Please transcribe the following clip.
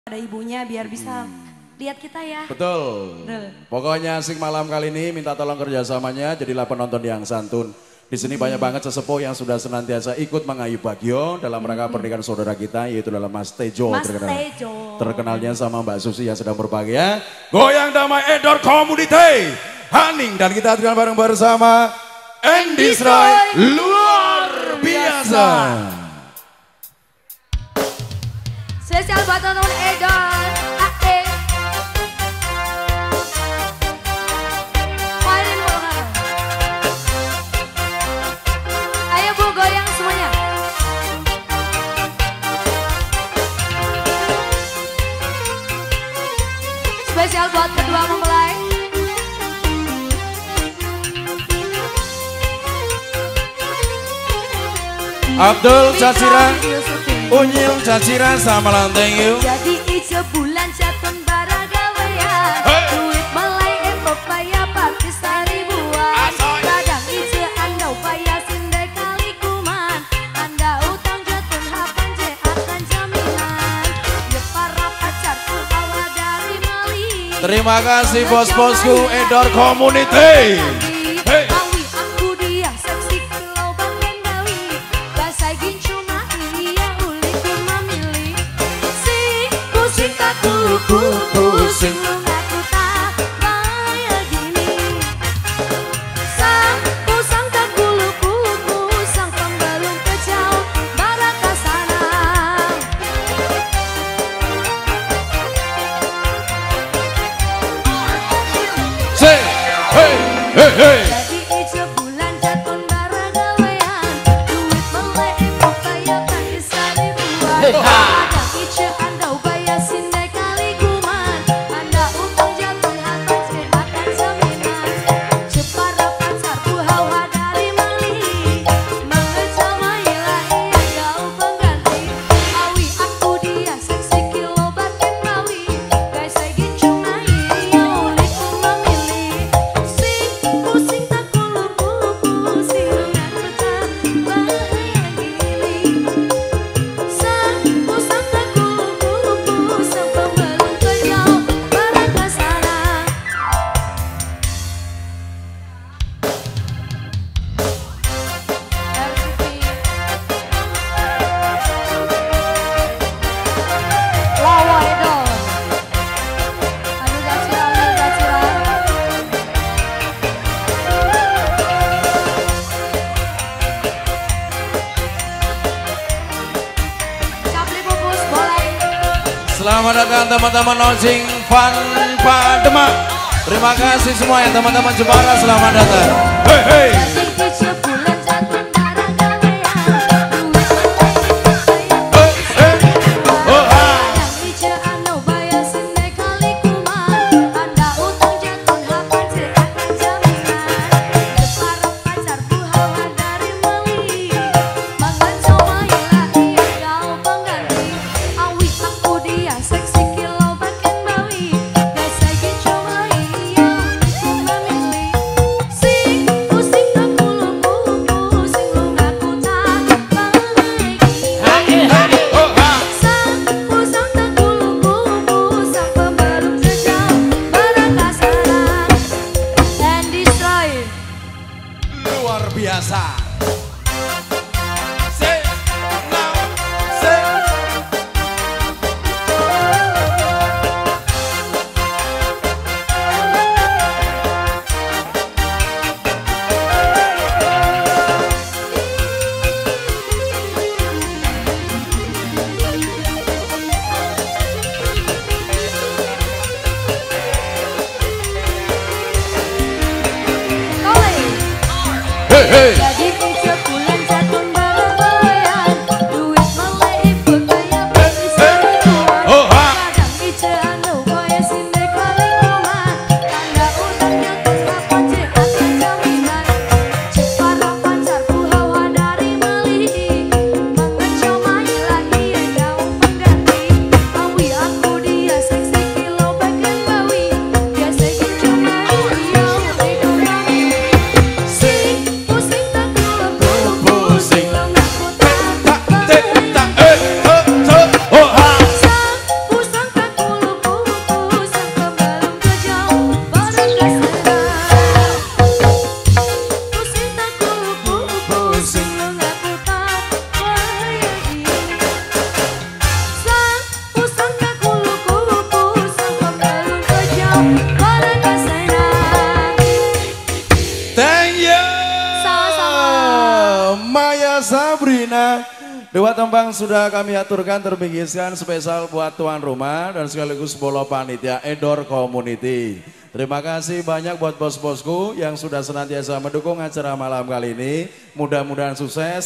Ada ibunya biar bisa lihat kita ya. Betul. Pokoknya asik malam kali ini minta tolong kerjasamanya jadilah penonton yang santun. Di sini banyak banget sesepuh yang sudah senantiasa ikut mengayu Bagio dalam rangka pernikahan saudara kita yaitu dalam Mas Tejo. Mas Tejo. Terkenalnya sama Mbak Susi yang sedang berbahagia. Goyang damai Edor Community. Haning dan kita tinggal bareng bersama Andy Sroy luar biasa. Spesial buat teman-teman Edor. Ayo Bu, goyang semuanya. Spesial buat kedua mempelai. Abdul Cacira, Unyil Cacira sama lanteng yuk. Jadi ijo bulan jatun baragawean, duit melai pepaya partis ribuan. Kadang ijo anda upaya sinde kali kuman, anda utang jatun hapan je akan jaminan. Ya para pacarku bawa dari Mali. Terima kasih bos-bosku Edor Community. Awi aku dia seksi kilau bangen dawi, basai gincu mahi ya uli kumamili. Si pusing kaku pusing aku tak bayar gini. Sang pusang tak bulu sang pembelum kejauh baraka sana. Say, hey, hey, hey. Jadi ijo bulan jatun baragawean, duit melek pepaya partis ribuan. Kadang ijo anda upaya sinde kali kuman, anda utang jatun hapan je akan jaminan. Jepara pacarku hawa dari Mali, mengecamai lah ia kau pengganti. Awi aku dia seksi kilo baken bawi, guys lagi cuma ia ulik memilih. Pusing tak kulu pusing aku tak bahaya gini. Sang pusang tak kulu pusang pembelum kejauh baraka sana. Lawa Edor. Anu Cacira, Anu Cacira. Capli pupus boleh. Selamat datang teman-teman Ojing Fan Pademak. Terima kasih semua ya teman-teman Jepara, selamat datang. Hey, hey. Jadi ijo bulan jatun baragawean, duit melek pepaya kadang ijo anu bayar sinde kali kuman, anda utang jatun hapan je akan jaminan. Jepara pacarku hawa dari Mali, mengecamai lah ia kau pengganti. Awi aku dia seksi kilau baken bawi, guys lagi cuma ia ulik memilih. Sing pusing tak kulu Dua tembang sudah kami aturkan terbingkiskan spesial buat tuan rumah dan sekaligus bola panitia Edor Community. Terima kasih banyak buat bos-bosku yang sudah senantiasa mendukung acara malam kali ini. Mudah-mudahan sukses.